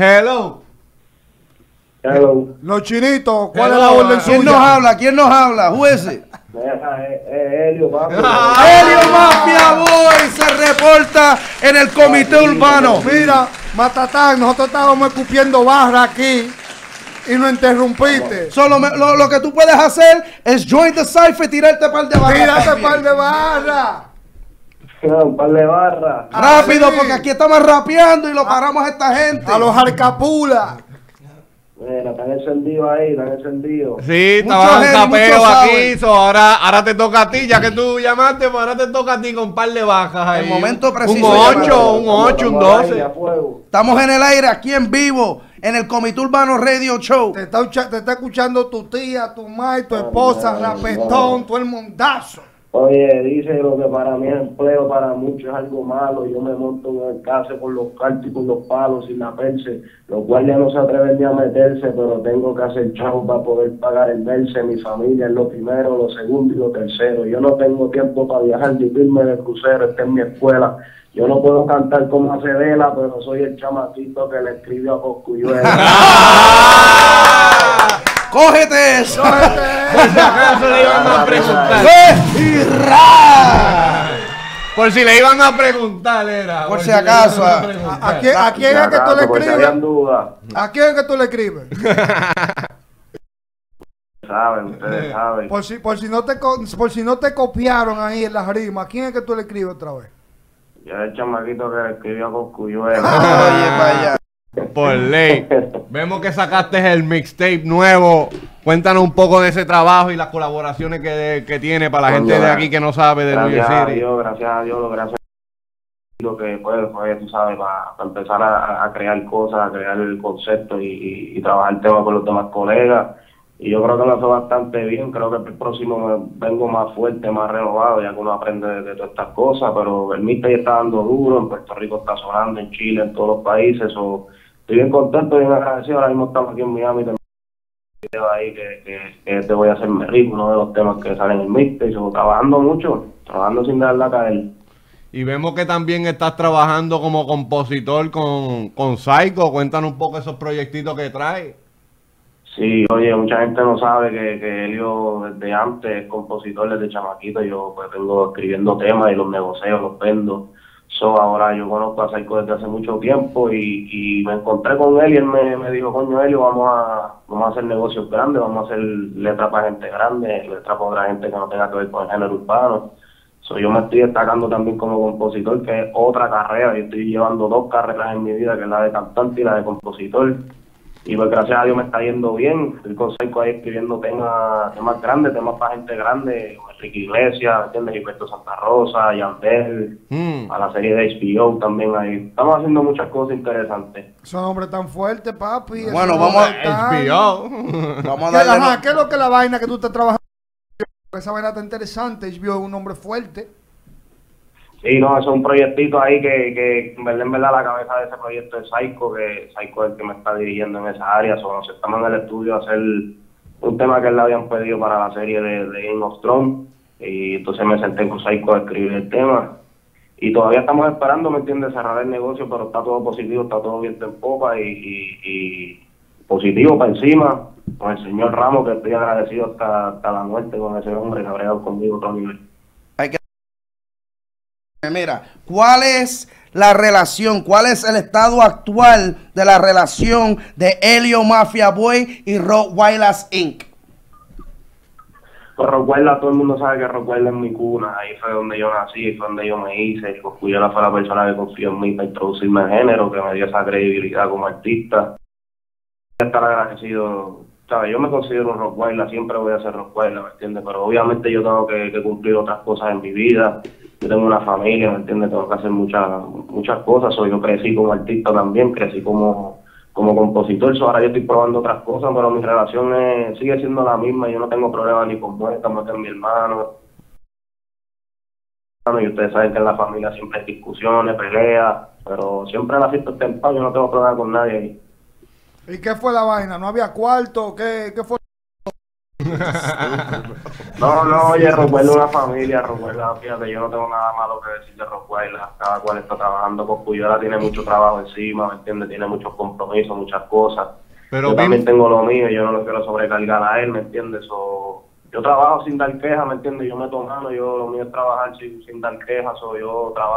Hello. Hello. Los chinitos, ¿cuál Hello, es la orden suya? ¿Quién nos habla? ¿Quién nos habla? Jueces. Helio, papi. Helio Mafia Boy se reporta en el comité urbano. Mira, Matatán, nosotros estábamos escupiendo barra aquí y nos interrumpiste. Solo lo que tú puedes hacer es join the cipher y tirarte par de barras. Tírate par de barra. Un par de barras. Rápido, sí. porque aquí estamos rapeando y lo paramos a esta gente. A los arcapulas. Mira, están encendidos ahí, están encendidos. Sí, Mucho estaba en genio, capeo mucho aquí. Ahora te toca a ti, ya que tú llamaste, pues ahora te toca a ti con un par de bajas ahí. El momento preciso Un de 8, llamarlo. un 8, un Estamos al aire, 12. a fuego. Estamos en el aire, aquí en vivo, en el Comité Urbano Radio Show. Te está escuchando tu tía, tu madre, tu esposa, Rapetón, todo el mondazo. Oye, dice lo que para mí es empleo, para muchos es algo malo. Yo me monto en el case con los cartos y con los palos sin la perse. Los guardias no se atreven ni a meterse, pero tengo que hacer chavo para poder pagar el verse. Mi familia es lo primero, lo segundo y lo tercero. Yo no tengo tiempo para viajar ni irme de crucero, esta es mi escuela. Yo no puedo cantar como hace Vela, pero soy el chamaquito que le escribió a Cosculluela. ¡Cógete eso! Por si acaso le iban a preguntar. ¡Y ra! Por si le iban a preguntar, era. Por si le acaso, iban a preguntar. ¿A quién es que tú le Porque habían escribes? dudas. ¿A quién es que tú le escribes? Saben, ustedes saben. Por si no te copiaron ahí en las rimas, ¿a quién es que tú le escribes otra vez? Yo era el chamaquito que le escribió a Cosculluela. Oye, vaya. Por ley. Vemos que sacaste el mixtape nuevo. Cuéntanos un poco de ese trabajo y las colaboraciones que tiene para la gente de aquí que no sabe de New York Gracias a City. Dios, gracias a Dios, gracias a lo que pues tú sabes, para empezar a crear cosas, a crear el concepto y trabajar el tema con los demás colegas. Y yo creo que me fue bastante bien. Creo que el próximo vengo más fuerte, más renovado, ya que uno aprende de todas estas cosas. Pero el mixtape está dando duro, en Puerto Rico está sonando, en Chile, en todos los países. Estoy bien contento, bien agradecido. Ahora mismo estamos aquí en Miami, tengo un video ahí que te voy a hacerme rico, uno de los temas que salen en el mixtape. Trabajando mucho, trabajando sin darle a caer. Y vemos que también estás trabajando como compositor con Psycho. Cuéntanos un poco esos proyectitos que traes. Sí, oye, mucha gente no sabe que Helio desde antes es compositor, desde chamaquito. Yo pues vengo escribiendo temas y los negocio, los vendo. Ahora yo conozco a Psycho desde hace mucho tiempo y me encontré con él y él me dijo, coño Helio, vamos a hacer negocios grandes, vamos a hacer letras para gente grande, letras para otra gente que no tenga que ver con el género urbano. Yo me estoy destacando también como compositor, que es otra carrera. Yo estoy llevando 2 carreras en mi vida, que es la de cantante y la de compositor. Y pues gracias a Dios me está yendo bien. Estoy con Psycho ahí escribiendo temas grandes, temas para gente grande, Enrique Iglesias, ¿entiendes? Gilberto Santa Rosa, Yandel, a la serie de HBO también ahí. Estamos haciendo muchas cosas interesantes. Son hombres tan fuertes, papi. Bueno, esos vamos a- hombres tan- HBO. Vamos a darle. ¿Qué es lo que la vaina que tú estás trabajando? Esa vaina está interesante. HBO es un hombre fuerte. Sí, no, eso es un proyectito ahí que en verdad la cabeza de ese proyecto es Psycho, que Psycho es el que me está dirigiendo en esa área. Nos estamos en el estudio a hacer un tema que él le habían pedido para la serie de Game of Thrones, y entonces me senté con Psycho a escribir el tema. Y todavía estamos esperando, ¿me entiendes?, cerrar el negocio, pero está todo positivo, está todo viento en popa y positivo para encima, con el señor Ramos, que estoy agradecido hasta la muerte con ese hombre que ha bregado conmigo todo nivel. Mira, ¿cuál es la relación, cuál es el estado actual de la relación de Helio Mafia Boy y Rottweilers Inc.? Pues Rockwell, todo el mundo sabe que Rockwell es mi cuna, ahí fue donde yo nací, ahí fue donde yo me hice. Cosculluela fue la persona que confió en mí para introducirme al género, que me dio esa credibilidad como artista. Estar agradecido, ¿sabes? Yo me considero un Rockwell, siempre voy a ser Rockwell, ¿me entiendes? Pero obviamente yo tengo que cumplir otras cosas en mi vida. Yo tengo una familia, ¿me entiendes? Tengo que hacer muchas cosas. Yo crecí como artista también, crecí como compositor. Ahora yo estoy probando otras cosas, pero mi relación sigue siendo la misma. Yo no tengo problemas ni con muerta, más que mi hermano. Y ustedes saben que en la familia siempre hay discusiones, peleas, pero siempre la fiesta está en paz. Yo no tengo problemas con nadie ahí. ¿Y qué fue la vaina? ¿No había cuarto? ¿Qué fue? No, oye, Rockwell es una familia, Rockwell, fíjate, yo no tengo nada malo que decir de Rockwell, cada cual está trabajando con Cosculluela, tiene mucho trabajo encima, ¿me entiendes? Tiene muchos compromisos, muchas cosas. Pero yo también tengo lo mío, yo no lo quiero sobrecargar a él, ¿me entiendes? Yo trabajo sin dar quejas, ¿me entiendes? Yo meto mano, lo mío es trabajar sin dar quejas, yo trabajo.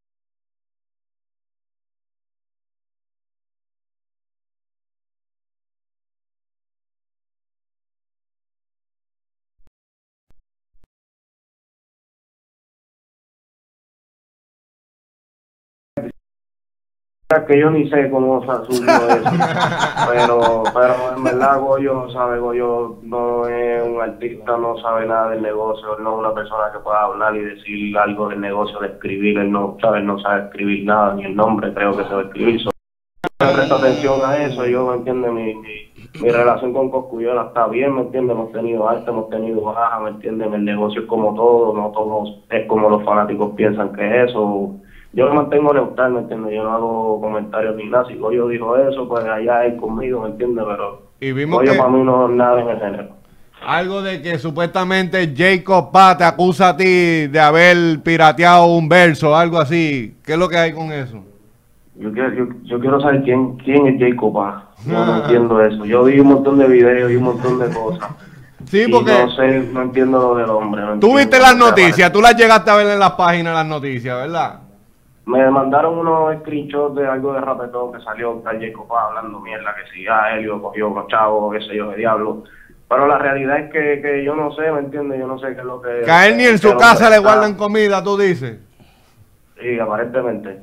Que yo ni sé cómo se surgió eso, pero en verdad Goyo, ¿sabe? Goyo no es un artista, no sabe nada del negocio, él no es una persona que pueda hablar y decir algo del negocio, de escribir, él no sabe escribir nada, ni el nombre creo que se va a escribir. Yo presto atención a eso, yo, ¿me entiende? Mi relación con Cosculluela está bien, ¿me entiende? Hemos tenido alta, hemos tenido baja, ¿me entiende? El negocio es como todo, no todo es como los fanáticos piensan que es eso. Yo me mantengo neutral, ¿me entiendes? Yo no hago comentarios ni nada. Si Goyo dijo eso, pues allá él conmigo, ¿me entiendes? Pero Goyo para mí no es nada en el género. Algo de que supuestamente Jacob Paz te acusa a ti de haber pirateado un verso, algo así. ¿Qué es lo que hay con eso? Yo quiero saber quién es Jacob Paz. Yo no entiendo eso. Yo vi un montón de videos, vi un montón de cosas. Sí, porque no entiendo lo del hombre. Tú viste las noticias, tú las llegaste a ver en las páginas las noticias, ¿verdad? Me mandaron unos screenshots de algo de Rapetón que salió Jacob Paz hablando mierda, que si Helio cogió unos chavos, qué sé yo, de diablo. Pero la realidad es que yo no sé, ¿me entiendes? Yo no sé qué es lo que... Que a él ni en su casa le guardan comida, tú dices. Sí, aparentemente.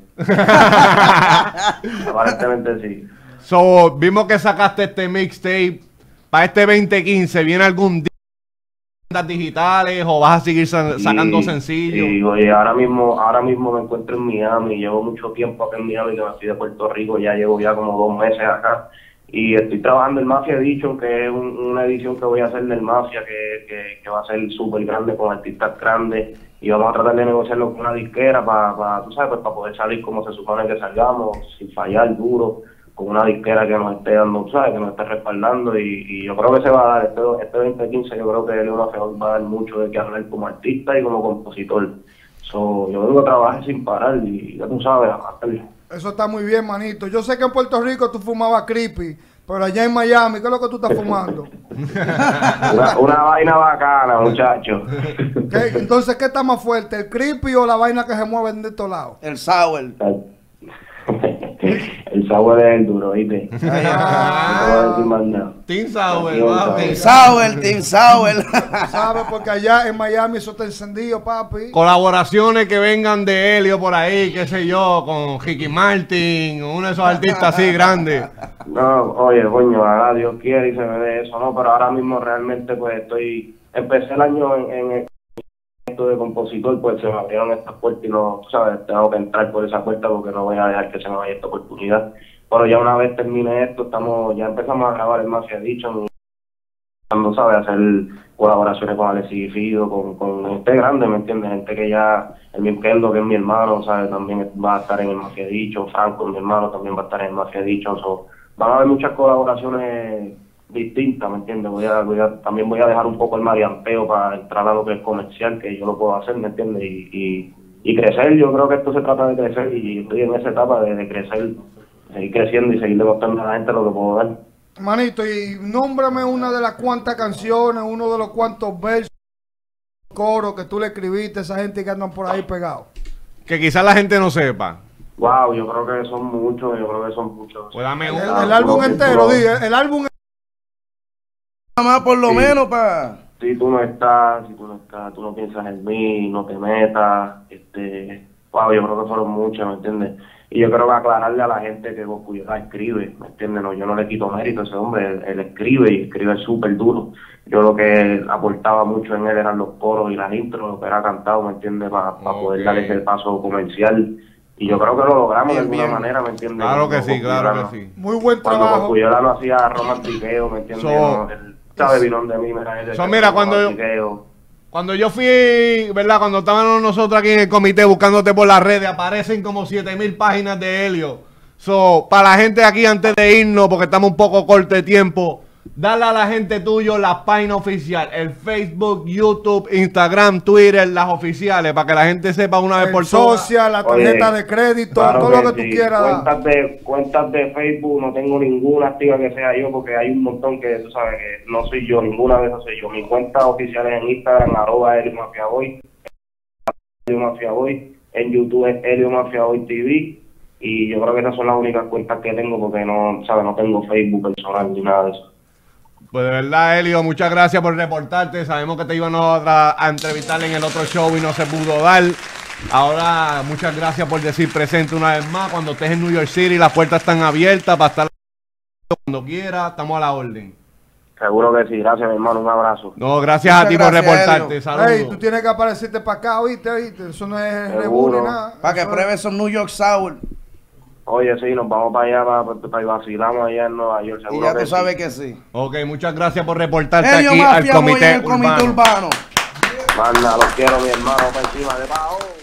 Aparentemente sí. Vimos que sacaste este mixtape. Para este 2015, ¿viene algún día digitales o vas a seguir sacando sencillos? Sí, oye, ahora mismo me encuentro en Miami, llevo mucho tiempo acá en Miami, que me fui de Puerto Rico, ya llevo como 2 meses acá y estoy trabajando en Mafia Edition, que es una edición que voy a hacer del Mafia, que va a ser súper grande, con artistas grandes, y vamos a tratar de negociarlo con una disquera tú sabes, pues para poder salir como se supone que salgamos, sin fallar, duro, con una disquera que nos esté dando, ¿sabes? Que nos esté respaldando y yo creo que se va a dar, este 2015 yo creo que Elio Mafia va a dar mucho de qué hablar como artista y como compositor. Yo vengo a trabajar sin parar y ya tú sabes, Eso está muy bien, manito. Yo sé que en Puerto Rico tú fumabas creepy, pero allá en Miami, ¿qué es lo que tú estás fumando? una vaina bacana, muchacho. Entonces, ¿qué está más fuerte? ¿El creepy o la vaina que se mueve de estos lados? El sour. El sour es el duro, ¿viste? Team Sour, Team Sour. ¿Sabes? Porque allá en Miami eso está encendido, papi. Colaboraciones que vengan de Helio por ahí, qué sé yo, con Ricky Martin, uno de esos artistas así grandes. No, oye, coño, haga Dios quiere y se me dé eso, ¿no? Pero ahora mismo realmente pues empecé el año en esto de compositor, pues se me abrieron estas puertas y no, tú sabes, tengo que entrar por esa puerta porque no voy a dejar que se me vaya esta oportunidad. Pero ya una vez termine esto, ya empezamos a grabar el Mafia Edition, no sabes, hacer colaboraciones con Alexis Fido, con gente grande, ¿me entiendes? Gente que ya, el Minkendo, que es mi hermano, ¿sabes? También va a estar en el Mafia Edition, Franco, mi hermano, también va a estar en el Mafia Edition, van a haber muchas colaboraciones distintas, ¿me entiendes? También voy a dejar un poco el marianteo para entrar a lo que es comercial, que yo lo puedo hacer, ¿me entiendes? Y crecer, yo creo que esto se trata de crecer y estoy en esa etapa de crecer, seguir creciendo y seguir demostrando a la gente lo que puedo dar. Manito, y nómbrame una de las cuantas canciones, uno de los cuantos versos, coros que tú le escribiste a esa gente que andan por ahí pegados. Que quizás la gente no sepa. Wow, yo creo que son muchos, Pues dame el álbum entero, el álbum nada más por lo menos para... Si tú no estás, tú no piensas en mí, no te metas, wow, yo creo que fueron muchas, ¿me entiendes? Y yo creo que aclararle a la gente que Cosculluela escribe, ¿me entiendes? No, yo no le quito mérito a ese hombre, él escribe y escribe súper duro. Yo lo que aportaba mucho en él eran los coros y las intros, lo que era cantado, ¿me entiendes? Para poder dar ese paso comercial. Y yo creo que lo logramos de alguna manera, ¿me entiendes? Claro que sí, claro que sí. Muy buen trabajo. Cuando Cosculluela no hacía romantiqueo, ¿me entiendes? ¿Sabes? Vino de mí, mira, cuando yo fui, ¿verdad? Cuando estábamos nosotros aquí en el comité buscándote por las redes, aparecen como 7,000 páginas de Helio. Para la gente aquí, antes de irnos, porque estamos un poco corto de tiempo, Dale a la gente tuyo la página oficial, el Facebook, YouTube, Instagram, Twitter, las oficiales, para que la gente sepa una vez por todas. Social, la tarjeta de crédito, claro todo lo que tú quieras. Cuentas de Facebook no tengo ninguna activa que sea yo, porque hay un montón que tú sabes que no soy yo, ninguna de esas soy yo. Mis cuentas oficiales en Instagram, @ElioMafiaBoy, ElioMafiaBoy, en YouTube es ElioMafiaBoy TV, y yo creo que esas son las únicas cuentas que tengo, porque no tengo Facebook personal ni nada de eso. Pues de verdad, Elio, muchas gracias por reportarte. Sabemos que te iban a entrevistar en el otro show y no se pudo dar. Ahora, muchas gracias por decir presente una vez más. Cuando estés en New York City, las puertas están abiertas para estar cuando quiera. Estamos a la orden. Seguro que sí. Gracias, mi hermano. Un abrazo. No, gracias a ti por reportarte. Saludos. Hey, tú tienes que aparecerte para acá, ¿oíste? Eso no es Seguro. ni nada. Para que pruebes esos New York Sour. Oye, sí, nos vamos para allá, para vacilamos allá en Nueva York. Y ya tú sabes que sí. Ok, muchas gracias por reportarte Elio aquí Mafia al comité Boy, el comité urbano. Manda, los quiero, mi hermano, por encima de bajo.